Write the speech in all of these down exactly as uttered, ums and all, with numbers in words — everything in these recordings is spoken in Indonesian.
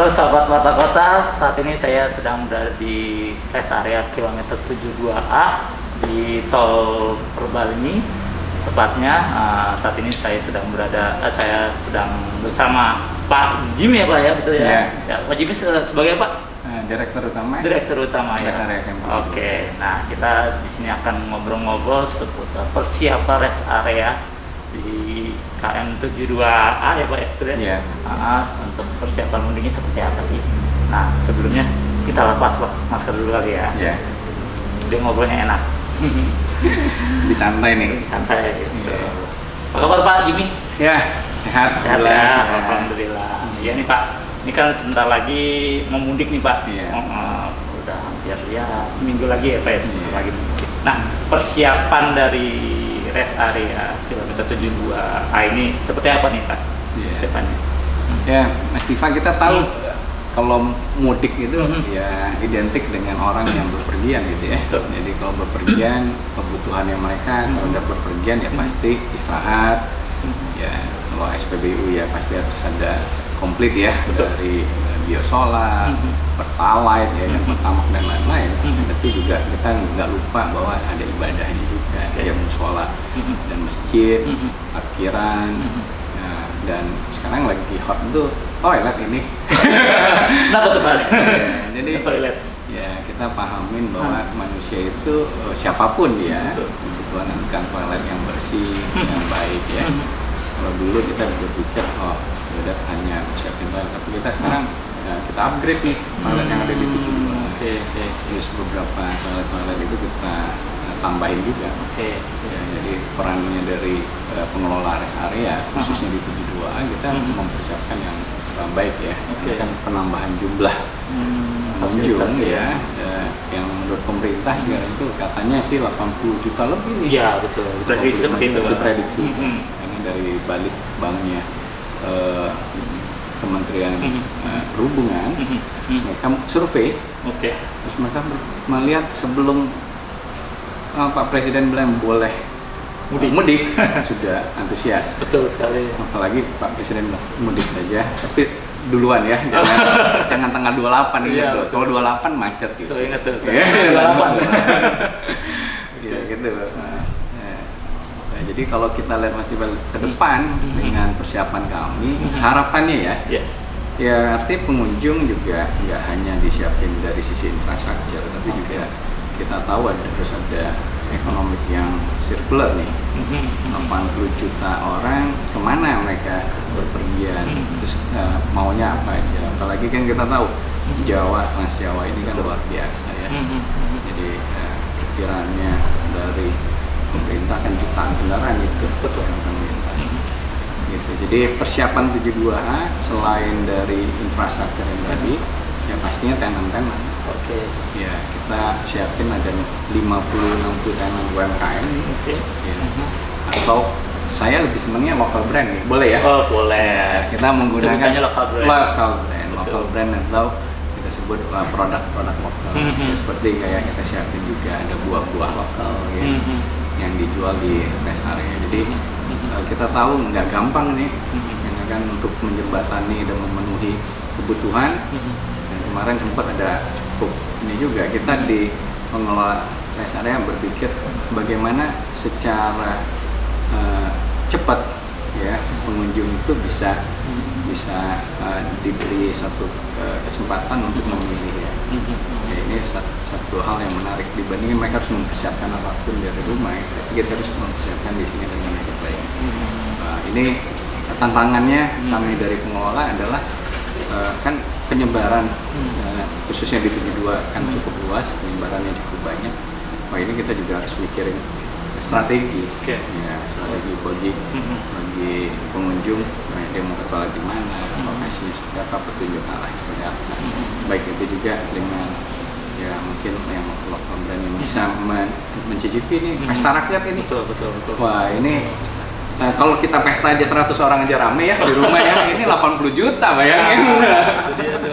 Halo sahabat Warta Kota, saat ini saya sedang berada di rest area kilometer tujuh puluh dua A di tol Purbalenyi. Tepatnya uh, saat ini saya sedang berada, uh, saya sedang bersama Pak Jimmy ya Pak ya, betul ya? Ya, ya Pak Jimmy sebagai apa? Uh, Direktur utama. Direktur utama ya. Rest area camping. Oke, nah kita di sini akan ngobrol-ngobrol seputar persiapan rest area di K M tujuh puluh dua A ya Pak ya, betul ya? Iya. Uh, untuk persiapan mudiknya seperti apa sih? Nah sebelumnya kita lepas masker dulu kali ya. Iya. Dia ngobrolnya enak. Di santai nih. Di santai. Gitu. Iya. Apa kabar Pak Jimmy? Ya, sehat. Sehat ya, ya. alhamdulillah. Iya nih Pak. Ini kan sebentar lagi mau mudik nih Pak. Iya. Oh, uh, udah hampir ya seminggu lagi ya Pak ya, seminggu Iya. lagi mudik. Nah persiapan dari rest area kilometer tujuh puluh dua A ini seperti apa nih Pak? Iya. Persiapannya? Ya, Mas Diva, kita tahu Hmm. kalau mudik itu Hmm. ya identik dengan orang yang berpergian gitu ya. Betul. Jadi kalau berpergian, kebutuhannya mereka kalau udah berpergian ya pasti istirahat. Ya, kalau S P B U ya pasti harus ada komplit ya. Betul. Dari uh, biosolar, Mhm. pertalite ya, dan Mhm. pertamak dan lain-lain. Mhm. Tapi juga kita nggak lupa bahwa ada ibadahnya juga, Oke. ya musola Mhm. dan masjid, Mhm. parkiran. Mhm. Nah, dan sekarang lagi hot itu toilet ini. Kenapa tuh Pak? Ya, jadi Ke toilet. ya kita pahamin bahwa manusia itu eh, siapapun dia Betul. kebutuhan akan toilet yang bersih, Hmm. yang baik ya. Hmm. Kalau dulu kita berpikir oh udah hanya siapin toilet, tapi kita sekarang ya, kita upgrade nih toilet yang ada di tujuh puluh dua. Hmm, Oke, oke, oke. Terus beberapa toilet-toilet itu kita eh, tambahin juga. Oke. Ya, jadi perannya dari uh, pengelola rest area khususnya di tujuh puluh dua A kita Mhm. mempersiapkan yang uh, baik ya. Oke. Karena kan penambahan jumlah Hmm, pengunjung fasilitas ya, uh, yang menurut pemerintah sekarang itu katanya sih delapan puluh juta lebih nih. Iya betul. Diprediksi seperti itu. Pak. Diprediksi. Mhm. Karena dari balik banknya uh, Kementerian Mhm. uh, Perhubungan, Mhm. Mhm. mereka survei, Oke. terus mereka melihat sebelum uh, Pak Presiden bilang boleh Mudik. mudik sudah antusias. Betul sekali. Apalagi Pak Presiden bilang mudik saja, tapi duluan ya, jangan jangan tanggal dua puluh delapan Iya, gitu. betul. Kalau dua puluh delapan macet gitu. Tuh ingat tuh. Iya, delapan. Iya gitu. Nah, nah, jadi kalau kita lihat Mas Dibal ke depan Mhm. dengan persiapan kami, Mhm. harapannya ya, Ya. ya artinya pengunjung juga nggak hanya disiapin dari sisi infrastruktur, tapi juga kita tahu ada terus ada ekonomi yang circular nih. Mhm. delapan puluh juta orang kemana mereka berpergian, Mhm. terus uh, maunya apa aja, apalagi kan kita tahu Jawa, Trans Jawa ini kan luar biasa ya. Mhm. Mhm. Jadi uh, perkiraannya dari pemerintah kan jutaan kendaraan itu Betul. yang akan melintas. Gitu. Jadi persiapan tujuh puluh dua A selain dari infrastruktur yang tadi, ya pastinya tenan-tenan. Oke. Ya kita siapin ada lima puluh sampai enam puluh tenan U M K M nih. Oke. Ya. Atau saya lebih senangnya local brand nih, boleh ya? Oh boleh. Kita menggunakan Sebutannya local brand. local brand, Betul. local brand atau kita sebut uh, produk-produk lokal. Mhm. Ya, seperti kayak kita siapin juga ada buah-buah lokal ya, Mhm. yang dijual di rest area. Jadi Mhm. uh, kita tahu nggak gampang nih, Mhm. karena kan untuk menjembatani dan memenuhi kebutuhan. Mhm. Dan kemarin sempat ada cukup ini juga kita di pengelola rest area berpikir bagaimana secara uh, cepat ya pengunjung itu bisa bisa uh, diberi satu uh, kesempatan untuk memilih ya. Mhm. Ya, ini satu, satu hal yang menarik dibandingin mereka harus mempersiapkan apapun dari rumah ya. Tapi kita harus mempersiapkan di sini dengan yang terbaik. Uh, ini tantangannya Hmm. kami dari pengelola adalah uh, kan penyebaran Hmm. uh, khususnya di tujuh puluh dua kan Hmm. cukup luas, penyebarannya cukup banyak. Wah ini kita juga harus mikirin strategi, Oke. ya strategi bagi Mhm. bagi pengunjung, nah, dia mau ke toilet di mana, Hmm. lokasinya seperti apa, petunjuk arah seperti apa. Mhm. Baik itu juga dengan ya mungkin yang lokal brand yang bisa men- mencicipi nih Hmm. pesta rakyat ini. Betul betul betul. Wah ini nah, kalau kita pesta aja seratus orang aja rame ya di rumah ya, ini delapan puluh juta bayangin. Itu dia tuh.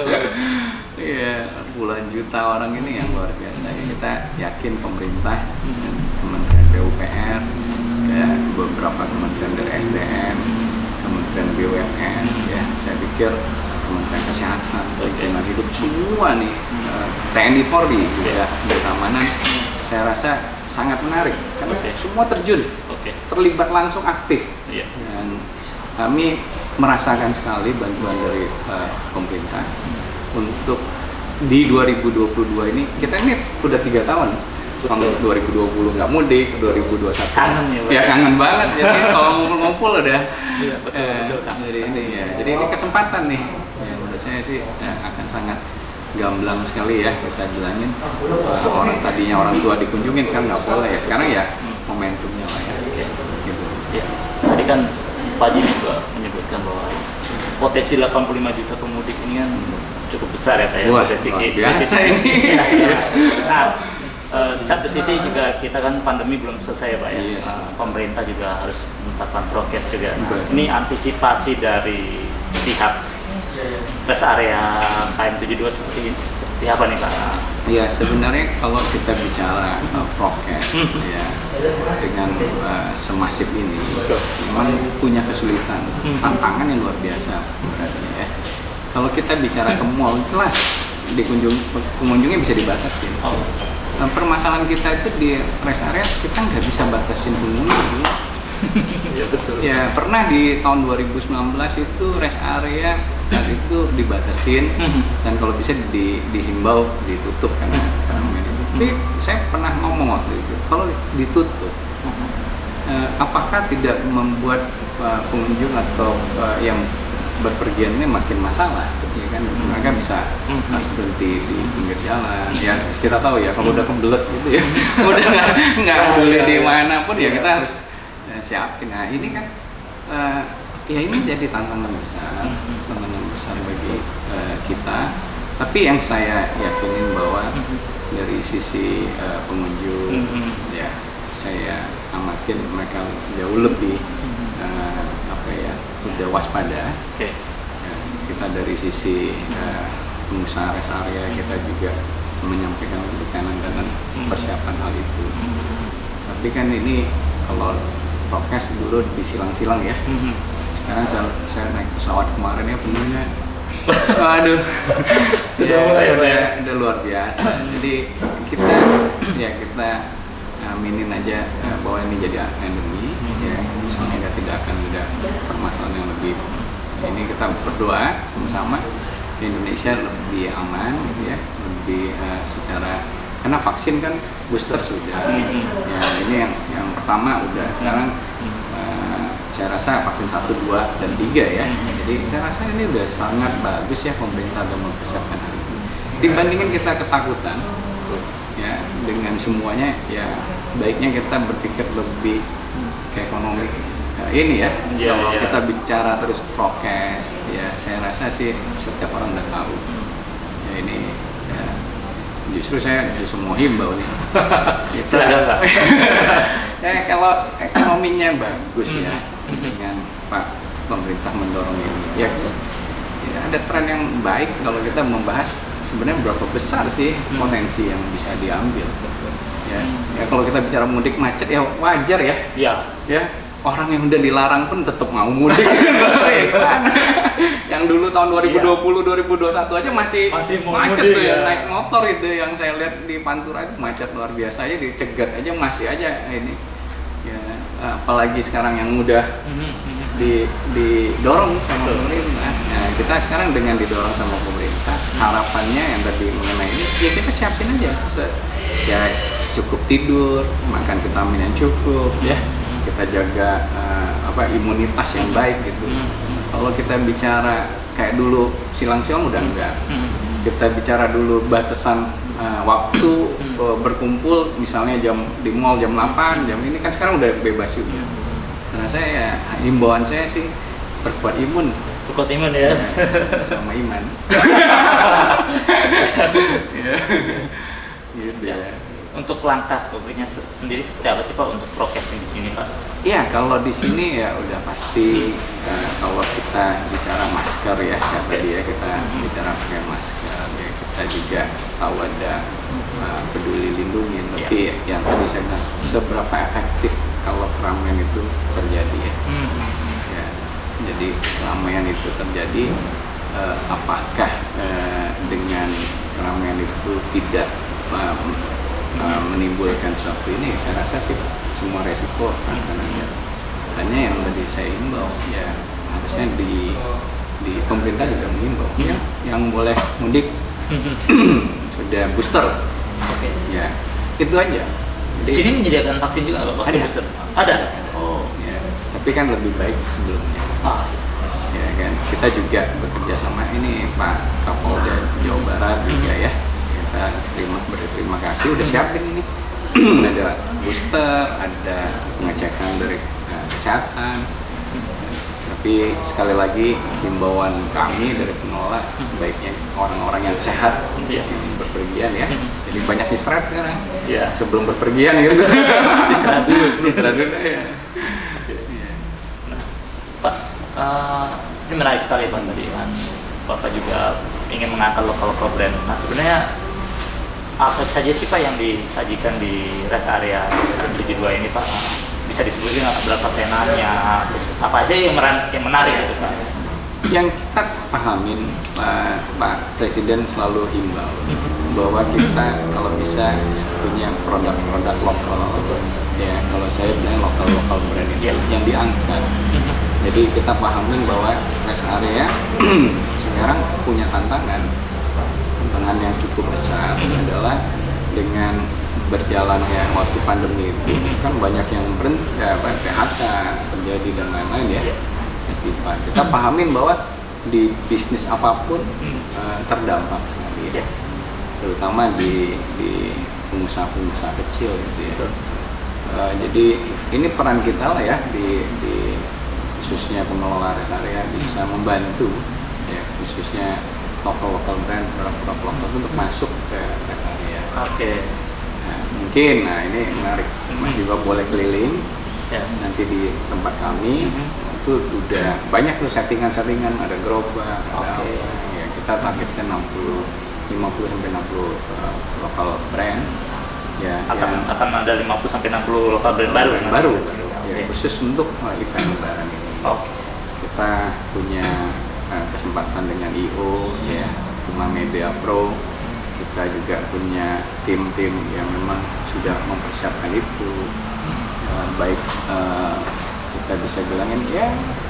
Iya, puluhan juta orang ini yang luar biasa ya. Kita yakin pemerintah, Mhm. Kementerian P U P R, ya, beberapa kementerian dari S D M, Kementerian B U M N, ya, saya pikir Kementerian Kesehatan, Oke. lingkungan hidup, semua nih, uh, T N I Polri juga dari keamanan, saya rasa sangat menarik karena Oke. semua terjun, Oke. terlibat langsung aktif, Iya. dan kami merasakan sekali bantuan dari uh, pemerintah untuk di dua ribu dua puluh dua ini. Kita ini udah tiga tahun. Tahun dua ribu dua puluh nggak mudik, dua ribu dua puluh satu Kangen ya, Pak? ya kangen banget. Jadi kalau ngumpul-ngumpul udah. Iya, betul, eh, betul, kangen jadi sekali. ini ya. Jadi ini kesempatan nih. Ya, menurut saya sih ya, akan sangat gamblang sekali ya kita bilangin, uh, orang tadinya orang tua dikunjungin kan nggak boleh ya. Sekarang ya momentumnya lah ya. Oke. Gitu. Ya, tadi kan Pak Jimmy juga menyebutkan bahwa potensi delapan puluh lima juta pemudik ini kan cukup besar ya Pak ya. Wah, potensi luar ki- biasa potensi ini. bisnisnya, ya. Nah, eh, di satu sisi juga kita kan pandemi belum selesai ya Pak ya. Yes. Eh, pemerintah juga harus menetapkan prokes juga. Nah, Betul. ini antisipasi dari pihak rest area K M tujuh puluh dua seperti seperti apa nih Pak? Ya sebenarnya kalau kita bicara uh, prokes ya dengan uh, semasif ini memang punya kesulitan, tantangan yang luar biasa berarti ya. Kalau kita bicara ke mall jelas dikunjung pengunjungnya bisa dibatasi. Oh. Nah, permasalahan kita itu di rest area kita nggak bisa batasin pengunjung. Ya betul. Ya pernah di tahun dua ribu sembilan belas itu rest area saat itu dibatasin dan kalau bisa di, dihimbau ditutup karena fenomena itu. Tapi saya pernah ngomong waktu itu kalau ditutup eh, apakah tidak membuat eh, pengunjung atau eh, yang berpergian ini makin masalah, ya kan mereka bisa harus berhenti di pinggir jalan. Ya kita tahu ya kalau udah kebelet gitu ya, udah nggak nggak boleh di mana pun ya kita harus eh, siapin. Nah ini kan eh, ya ini jadi tantangan besar, tantangan besar bagi eh, kita. Tapi yang saya yakinin bahwa dari sisi eh, pengunjung, ya saya amatin mereka jauh lebih eh, apa ya, udah waspada. Oke. Ya, kita dari sisi eh, pengusaha rest area kita juga menyampaikan untuk tenan-tenan persiapan hal itu. Tapi kan ini kalau prokes dulu disilang-silang ya. Sekarang saya, saya naik pesawat kemarin ya penuhnya, aduh, Sudah ya, mulai, Pak, udah, ya? udah luar biasa. Jadi kita ya kita aminin aja uh, bahwa ini jadi endemi, ya misalnya tidak akan ada permasalahan yang lebih. Ini kita berdoa sama-sama Indonesia lebih aman, gitu ya, lebih uh, secara karena vaksin kan booster sudah. Ya ini yang yang pertama udah sekarang. Uh, saya rasa vaksin satu, dua, dan tiga ya. Jadi saya rasa ini udah sangat bagus ya pemerintah udah mempersiapkan hal itu. Dibandingin kita ketakutan, ya dengan semuanya ya baiknya kita berpikir lebih ke ekonomi. Nah, ini ya, Ya, kalau ya. kita bicara terus prokes, ya saya rasa sih setiap orang udah tahu. Ya ini ya, justru saya justru mau himbau nih. Silakan, Pak. Ya kalau ekonominya bagus ya dengan Pak pemerintah mendorong ini ya, ya ada tren yang baik kalau kita membahas sebenarnya berapa besar sih potensi yang bisa diambil ya. Ya kalau kita bicara mudik macet ya wajar ya, Ya. ya orang yang udah dilarang pun tetap mau mudik. Ya kan? Yang dulu tahun dua ribu dua puluh, dua ribu dua puluh satu aja masih, Masih mau macet mudik, tuh ya, ya. naik motor itu yang saya lihat di Pantura itu macet luar biasa aja, dicegat aja masih aja ini ya, apalagi sekarang yang udah di didorong sama pemerintah. Nah, kita sekarang dengan didorong sama pemerintah, harapannya yang tadi mengenai ini ya kita siapin aja se- ya cukup tidur, makan vitamin yang cukup ya, kita jaga uh, apa imunitas yang baik gitu. Kalau kita bicara kayak dulu silang-silang udah enggak. Kita bicara dulu batasan uh, waktu uh, berkumpul misalnya jam di mall jam delapan, jam ini kan sekarang udah bebas juga. Karena saya ya, himbauan saya sih perkuat imun. Perkuat imun ya. Sama iman. Ya. Gitu ya. Untuk langkah konkretnya se- sendiri seperti apa sih Pak untuk prokesnya di sini Pak? Iya, kalau di sini ya udah pasti uh, kalau kita bicara masker ya, ya tadi ya kita bicara pakai masker ya, kita juga tahu ada uh, peduli lindungi, tapi yang tadi saya bilang seberapa efektif kalau keramaian itu terjadi ya. Ya, jadi keramaian itu terjadi uh, apakah uh, dengan keramaian itu tidak uh, uh, menimbulkan suatu ini? Saya rasa sih semua resiko akan ada. Hanya yang tadi saya imbau ya harusnya di di pemerintah juga mengimbau hmm. ya, yang boleh mudik sudah booster. Oke. Okay. Ya itu aja. Di sini menyediakan vaksin juga nggak Pak? Ada. Booster? Ada. Oh. Ya. Tapi kan lebih baik sebelumnya. Ah. Ya kan. Kita juga bekerja sama ini Pak Kapolda Jawa Barat juga ya. Kita terima berterima kasih udah siapin ini. Ada booster, ada pengecekan dari uh, kesehatan. Tapi sekali lagi himbauan kami dari pengelola baiknya orang-orang yang sehat yeah. yang berpergian ya. Jadi banyak istirahat sekarang. Yeah. Sebelum berpergian gitu. Istirahat dulu, istirahat dulu ya. Nah, Pak, uh, ini menarik sekali Pak tadi kan. Bapak juga ingin mengangkat lokal-lokal brand. Nah sebenarnya apa saja sih Pak yang disajikan di rest area tujuh dua ini Pak? Bisa disebutkan berapa tenannya, terus apa aja yang, yang menarik itu Pak? Yang kita pahamin Pak, Pak Presiden selalu himbau bahwa kita kalau bisa punya produk-produk lokal, ya kalau saya bilang lokal-lokal brand itu yeah. yang diangkat. Jadi kita pahamin bahwa rest area sekarang punya tantangan. Tantangan yang cukup besar mm-hmm. adalah dengan berjalannya waktu pandemi itu mm-hmm. kan banyak yang berhenti, ya, P H K terjadi dan lain-lain ya. Yeah. Istighfar. Kita mm-hmm. pahamin bahwa di bisnis apapun mm-hmm. uh, terdampak sekali ya. Yeah. Terutama di di pengusaha-pengusaha kecil gitu ya. Uh, jadi ini peran kita lah ya di, di khususnya pengelola rest area bisa membantu ya khususnya lokal-lokal brand, produk-produk lokal untuk masuk ke rest area. Oke. Okay. Nah, mungkin, nah ini menarik. Mas juga boleh keliling. Yeah. Nanti di tempat kami mm-hmm. itu udah banyak tuh settingan-settingan, ada gerobak, ada okay. apa. Ya, kita targetkan enam puluh, lima puluh sampai enam puluh uh, lokal brand. Ya, akan yang, akan ada lima puluh sampai enam puluh lokal brand baru. Brand baru. Okay. Ya, khusus untuk uh, event lebaran ini. Okay. Kita punya kesempatan dengan I O ya, Puma Media Pro. Kita juga punya tim-tim yang memang sudah mempersiapkan itu. Uh, baik uh, kita bisa bilangin ya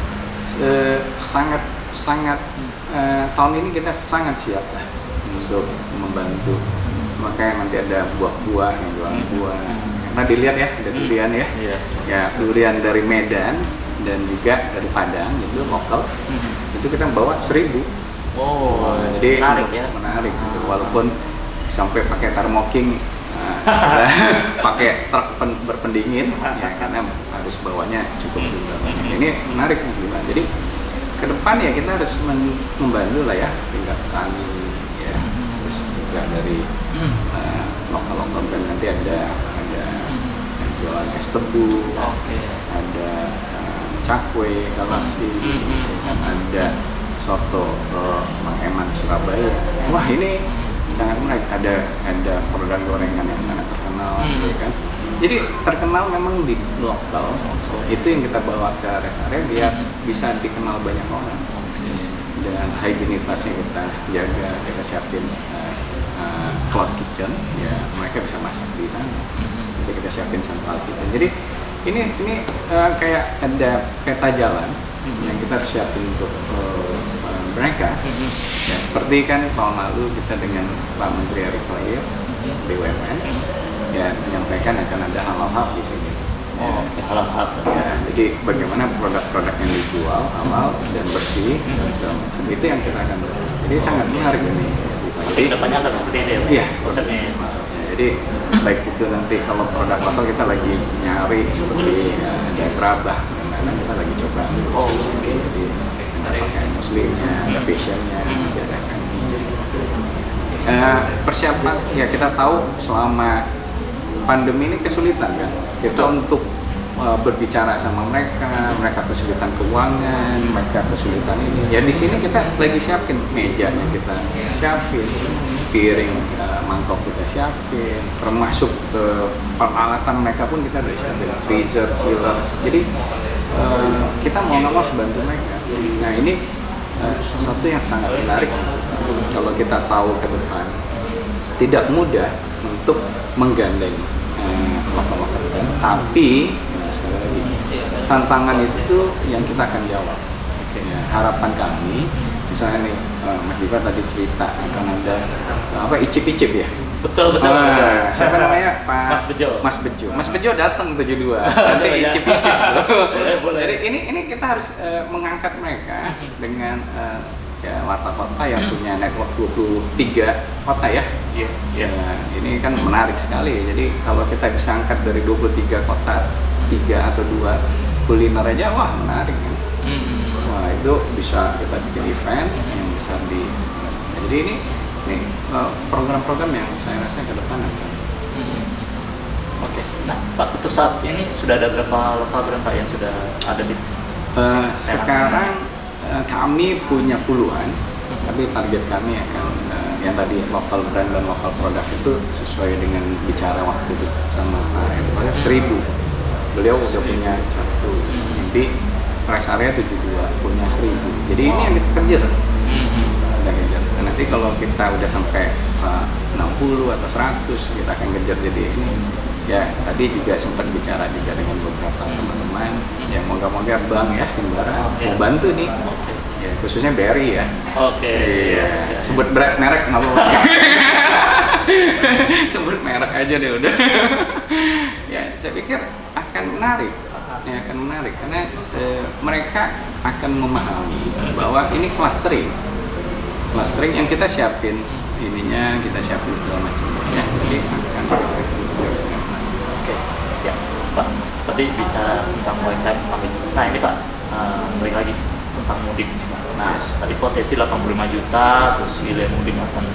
uh, sangat sangat uh, tahun ini kita sangat siap lah untuk membantu. Makanya nanti ada buah-buah yang jualan buah. Karena dilihat ya ada durian ya, yeah. ya durian dari Medan dan juga dari Padang itu lokal. Itu kita bawa seribu. Oh, oh jadi menarik ya. Menarik gitu. Walaupun sampai pakai thermoking, uh, pakai truk pen, berpendingin, ya karena harus bawanya cukup juga. Ini menarik Mas Bima. Jadi ke depan ya kita harus membantu lah ya tingkat petani, ya terus juga dari uh, lokal-lokal dan nanti ada ada jualan es tebu, okay. ada cakwe, galaksi, mm-hmm. kan ada soto uh, Mang Eman Surabaya. Wah ini sangat menarik. Ada ada produk gorengan yang sangat terkenal, mm-hmm. ya kan. Jadi terkenal memang di lokal. Okay. Itu yang kita bawa ke rest area biar mm-hmm. bisa dikenal banyak orang. Okay. Dan higienitasnya kita jaga, kita siapin uh, uh, cloud kitchen, ya mereka bisa masak di sana. Mm-hmm. Jadi kita siapin central kitchen. Jadi ini ini uh, kayak ada peta jalan mm-hmm. yang kita harus siapin untuk uh, uh, mereka. Mm-hmm. Ya seperti kan tahun lalu kita dengan Pak Menteri Erick Thohir mm-hmm. B U M N mm-hmm. ya menyampaikan akan ada halal hub di sini. Oh, ya, halal hub. Ya, jadi bagaimana produk-produk yang dijual halal mm-hmm. dan bersih mm-hmm. dan segala macam itu yang kita akan dorong. Jadi oh, sangat menarik ini. Jadi depannya akan seperti itu ya? Iya. Konsepnya. Jadi baik itu nanti kalau produk lokal kita lagi nyari seperti ya, ada gerabah dan lain-lain kita lagi coba. Oh, oke. Okay. Jadi ada pakaian muslimnya, ada fashionnya, ada kan. Uh, persiapan ya kita tahu selama pandemi ini kesulitan kan kita untuk uh, berbicara sama mereka, mereka kesulitan keuangan, mereka kesulitan ini. Ya di sini kita lagi siapin mejanya kita siapin. Piring, uh, mangkok kita siapin, termasuk uh, peralatan mereka pun kita udah siapin, freezer, chiller. Jadi uh, kita mau nggak mau bantu mereka. Nah ini uh, sesuatu yang sangat menarik. Kalau kita tahu ke depan, tidak mudah untuk menggandeng uh, lokal-lokal, tapi ya, sekali lagi tantangan itu yang kita akan jawab. Ya, harapan kami, misalnya nih uh, Mas Diva tadi cerita akan ada uh, apa icip-icip ya. Betul betul. Uh, siapa namanya? Pak Mas Bejo. Mas Bejo. Mas Bejo datang tujuh dua. Nanti icip-icip. Boleh boleh. Jadi ini ini kita harus uh, mengangkat mereka dengan uh, ya warta-warta yang punya network dua puluh tiga kota ya. Iya. Iya. Nah, ini kan menarik sekali. Jadi kalau kita bisa angkat dari dua puluh tiga kota tiga atau dua kuliner aja, wah menarik kan. Hmm. Wah itu bisa kita bikin event yang bisa di. Jadi ini nih uh, program-program yang saya rasa ke depan akan. Hmm. Oke. Nah, Pak, untuk saat ini sudah ada berapa lokal brand Pak yang sudah ada di? Uh, sekarang uh, kami punya puluhan, tapi target kami akan uh, yang tadi lokal brand dan lokal produk itu sesuai dengan bicara waktu itu sama Pak Edward seribu. Beliau udah punya satu mimpi rest area tujuh puluh dua punya seribu. Jadi ini yang kita kejar. Kita kejar. Dan nanti kalau kita udah sampai uh, enam puluh atau seratus kita akan kejar. Jadi ini ya tadi juga sempat bicara juga dengan beberapa teman-teman yang moga-moga bank ya Himbara mau bantu nih. Ya, khususnya B R I ya. Oke. Iya. Sebut merek merek nggak apa-apa. Sebut merek aja deh udah. Ya, saya pikir akan menarik. Ya, akan menarik karena e, mereka akan memahami bahwa ini clustering. Clustering yang kita siapin ininya, kita siapin segala macam ya. Jadi akan Oke. Ya, Pak. Tadi bicara tentang white time sama bisnis. Nah, ini Pak, uh, balik lagi tentang mudik. Nah, yes. Tadi potensi delapan puluh lima juta, terus wilayah mudik akan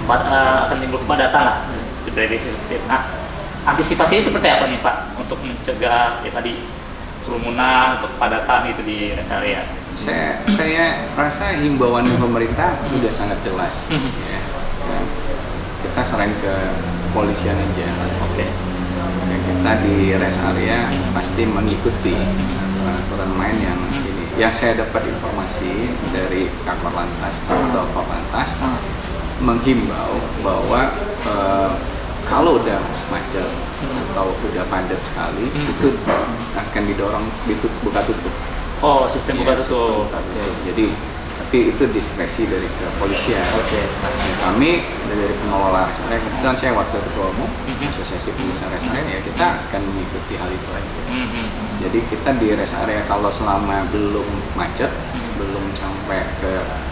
uh, akan timbul kepadatan lah, diprediksi seperti itu. Nah, antisipasinya seperti apa nih Pak untuk mencegah ya tadi kerumunan untuk kepadatan itu di rest area? Saya saya rasa himbauan pemerintah hmm. sudah sangat jelas. Hmm. Ya. Ya. Kita selain ke kepolisian aja. Oke. Okay. Ya, kita di rest area hmm. pasti mengikuti aturan main yang hmm. ini. Yang saya dapat informasi dari Kakor Lantas atau Korlantas hmm. menghimbau bahwa uh, kalau udah macet hmm. atau udah padat sekali hmm. itu akan didorong ditutup, buka tutup. Oh, sistem buka tutup. Oke. Jadi tapi itu diskresi dari kepolisian. Oke. Okay. Kami dari pengelola rest area, kebetulan saya wakil ketua umum mm-hmm. Asosiasi Pengusaha Rest Area, ya kita akan mengikuti hal itu aja. Mm-hmm. Jadi kita di rest area kalau selama belum macet, mm-hmm. belum sampai ke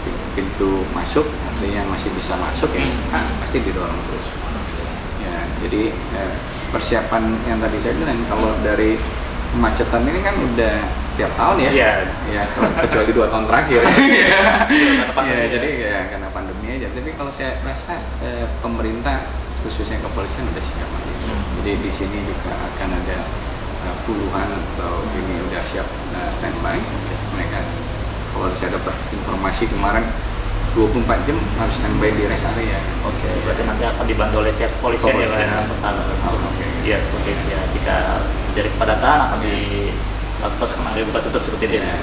pintu masuk, artinya masih bisa masuk ya, mm-hmm. nah, pasti didorong terus. Ya, jadi eh, persiapan yang tadi saya bilang kalau dari kemacetan ini kan udah tiap tahun ya, yeah. ya kecuali dua tahun terakhir. ya, ya jadi ya karena pandemi aja. Tapi kalau saya rasa eh, pemerintah khususnya kepolisian udah siap. Hmm. Jadi di sini juga akan ada uh, puluhan atau ini udah siap uh, standby. Mereka kalau saya dapat informasi kemarin dua puluh empat jam harus standby di rest area. Oke, okay. Berarti nanti akan dibantu oleh pihak kepolisian ya, Pak. Untuk okay. ya seperti itu ya. Jika terjadi kepadatan akan di lakukan skenario buka tutup seperti itu ya.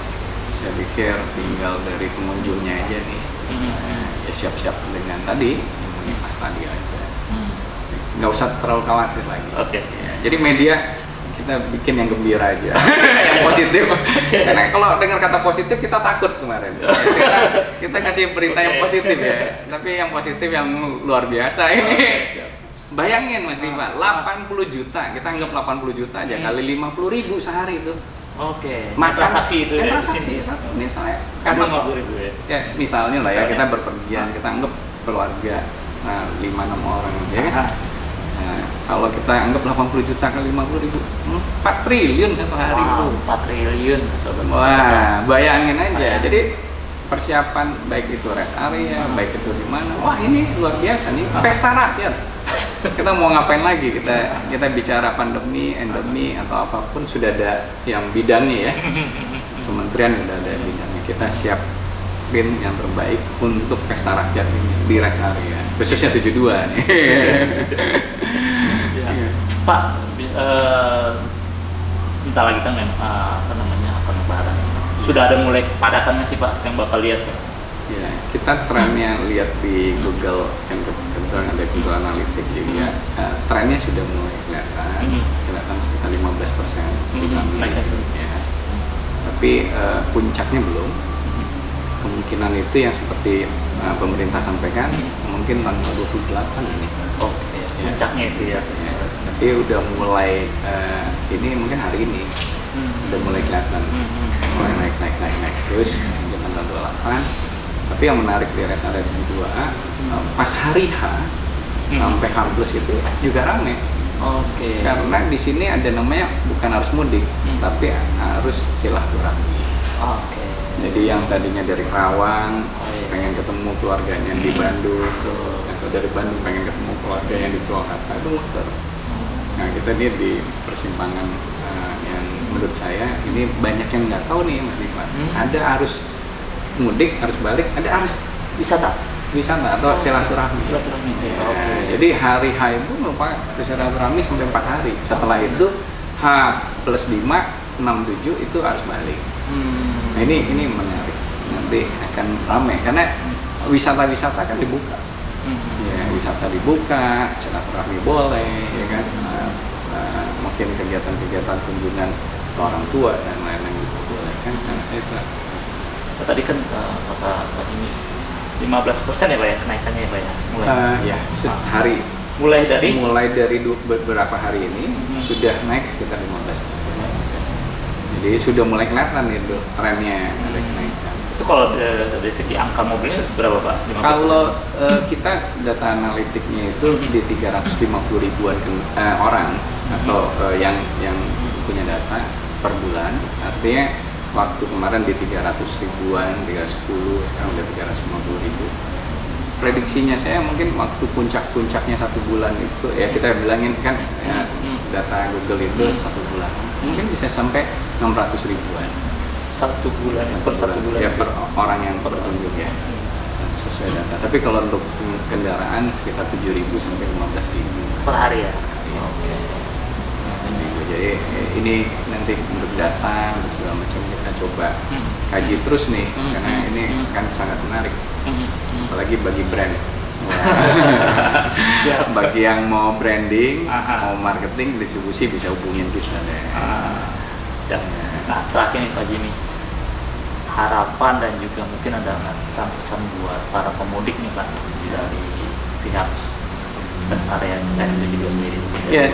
Saya pikir tinggal dari pengunjungnya aja nih. Mm-hmm. Ya siap-siap dengan tadi imunitas tadi aja. Mm. Nggak usah terlalu khawatir lagi. Oke. Okay. Ya, jadi media kita bikin yang gembira aja, yang positif. Okay. Karena kalau dengar kata positif kita takut kemarin. Ya, kita, kita kasih berita okay. yang positif ya, tapi yang positif yang luar biasa ini. Okay, bayangin Mas Diva, delapan puluh juta, kita anggap delapan puluh juta aja hmm. kali lima puluh ribu sehari itu. Oke. Okay. Transaksi itu ya di sini. Misalnya, sama lima puluh ribu ya. Ya misalnya lah ya kita berpergian, kita anggap keluarga nah, lima enam orang, ya kan? Nah, kalau kita anggap delapan puluh juta kali lima puluh ribu, empat triliun satu hari itu. Wow, empat triliun sobat. Wah, bayangin aja. Bayangin. Jadi persiapan baik itu rest area, hmm. baik itu di mana. Wah, ini luar biasa nih, pesta rakyat. Kita mau ngapain lagi? Kita kita bicara pandemi, endemi atau apapun sudah ada yang bidangnya ya. Kementerian sudah ada bidangnya. Kita siapin yang terbaik untuk pesta rakyat ini di rest area. Khususnya tujuh puluh dua nih. Ya. Pak, uh, bentar lagi kan memang uh, apa namanya akan lebaran tujuh sudah ada mulai kepadatannya sih Pak yang Bapak lihat sih? Ya, kita trennya lihat di Google, kan kebetulan ada Google Analytics juga, hmm. uh, trennya sudah mulai kelihatan, hmm. kelihatan sekitar lima belas persen di kami di sini ya. Tapi uh, puncaknya belum. Hmm. Kemungkinan itu yang seperti uh, pemerintah sampaikan, hmm. mungkin tanggal dua puluh delapan ini. Oh, ya. Puncaknya itu ya. ya. Tapi udah mulai uh, ini mungkin hari ini hmm. udah mulai kelihatan, hmm. mulai naik naik naik naik terus mungkin tanggal dua puluh delapan. Tapi yang menarik di rest area tujuh puluh dua A, hmm. pas hari H hmm. sampai H plus itu juga rame. Oke. Okay. Karena di sini ada namanya bukan harus mudik, hmm. tapi harus silaturahmi. Oke. Okay. Jadi yang tadinya dari Karawang oh, iya. pengen ketemu keluarganya hmm. di Bandung, Betul. atau dari Bandung pengen ketemu keluarganya di Purwakarta itu muter. Hmm. Nah kita nih di persimpangan uh, yang menurut saya ini banyak yang nggak tahu nih Mas Ivan. Hmm. Ada arus mudik, harus balik, ada harus wisata wisata atau oh, silaturahmi silaturahmi ya, ya, okay. Jadi hari H itu merupakan silaturahmi sampai empat hari, setelah itu H plus lima, enam, tujuh itu harus balik. hmm. Nah ini ini menarik, nanti akan ramai karena wisata-wisata kan dibuka. hmm. Ya wisata dibuka, silaturahmi boleh ya kan, nah, nah, mungkin kegiatan-kegiatan kunjungan orang tua dan lain-lain itu boleh kan, saya rasa itu. Tadi kan uh, kata Pak ini lima belas persen ya Pak ya kenaikannya ya Pak ya? Mulai uh, ya sehari. Mulai dari? Mulai dari beberapa hari ini hmm. sudah naik sekitar lima belas persen. Jadi sudah mulai kelihatan itu trennya hmm. ada kenaikan. Itu kalau uh, dari segi angka mobilnya berapa Pak? lima belas persen? Kalau uh, kita data analitiknya itu hmm. di tiga ratus lima puluh ribuan uh, orang hmm. atau uh, yang yang punya data per bulan, artinya waktu kemarin di tiga ratus ribuan, tiga ratus sepuluh, sekarang udah tiga ratus lima puluh ribu. Prediksinya saya mungkin waktu puncak-puncaknya satu bulan itu, ya kita bilangin kan ya, data Google itu hmm. satu bulan, mungkin bisa sampai enam ratus ribuan. Satu bulan, per satu bulan? Ya per orang yang berkunjung ya, sesuai data. Tapi kalau untuk kendaraan sekitar tujuh ribu sampai lima belas ribu. Per hari ya? Iya. Oke. Jadi ini nanti untuk data untuk segala macam kita coba hmm. kaji terus nih hmm. karena ini hmm. kan sangat menarik, hmm. apalagi bagi brand. Bagi yang mau branding, Aha. mau marketing, distribusi bisa hubungin kita deh. Ah. Dan, nah terakhir nih Pak Jimmy, harapan dan juga mungkin ada pesan-pesan buat para pemudik nih Pak dari pihak rest area K M tujuh puluh dua sendiri. Ya.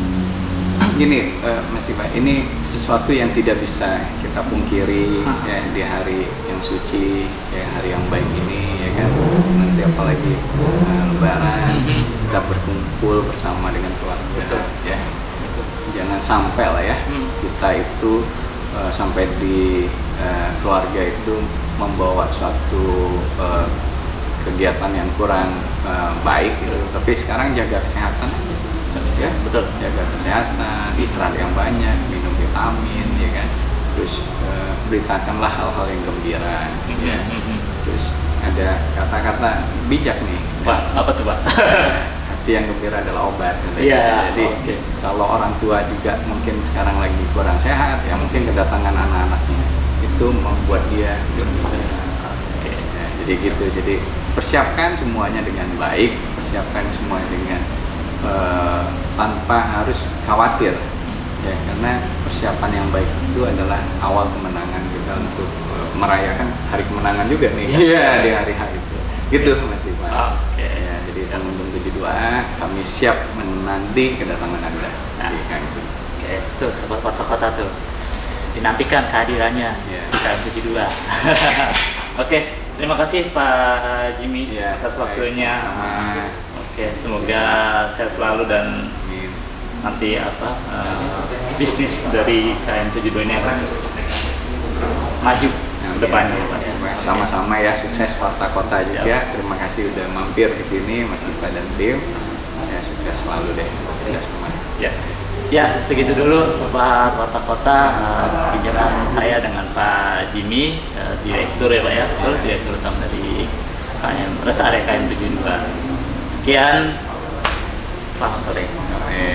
Gini, uh, Mas Ivan, ini sesuatu yang tidak bisa kita pungkiri ya di hari yang suci, ya hari yang baik ini, ya kan. Nanti apalagi uh, Lebaran, mm-hmm. kita berkumpul bersama dengan keluarga, Betul. ya. Betul. Jangan sampai lah ya, mm. kita itu uh, sampai di uh, keluarga itu membawa suatu uh, kegiatan yang kurang uh, baik, gitu. Tapi sekarang jaga kesehatan. Ya, betul, jaga kesehatan, istirahat yang banyak, minum vitamin, ya kan. Terus e, beritakanlah hal-hal yang gembira, mm-hmm. ya. Terus ada kata-kata bijak nih, Pak. Ya. Apa tuh Pak? Hati yang gembira adalah obat. Iya. Jadi okay. kalau orang tua juga mungkin sekarang lagi kurang sehat, ya mungkin kedatangan anak-anaknya itu membuat dia gembira. Okay. Ya, jadi gitu. Jadi persiapkan semuanya dengan baik, persiapkan semuanya dengan Uh, tanpa harus khawatir, ya karena persiapan yang baik itu adalah awal kemenangan kita untuk uh, merayakan hari kemenangan juga nih, yeah. di hari H itu, gitu Mas Dipan. Okay. Ya, jadi pengunjung tujuh puluh dua A kami siap menanti kedatangan Anda. Nah, Oke, okay. Tuh sobat kota-kota tuh dinantikan kehadirannya yeah. di K M tujuh puluh dua. Oke, okay. Terima kasih Pak Jimmy yeah, atas waktunya. Sama. Oke, semoga sehat selalu dan nanti apa uh, bisnis dari K M tujuh puluh dua ini akan terus maju ke depannya. Sama-sama ya, sukses Warta Kota juga. Ya. Terima kasih udah mampir ke sini Mas Dipa dan tim. Ya, sukses selalu deh. Ya, semuanya. Ya. Ya, segitu dulu sobat Warta Kota uh, pinjaman saya dengan Pak Jimmy, uh, direktur ya Pak ya, betul, direktur utama dari K M Rest Area K M tujuh puluh dua. Sekian, selamat sore.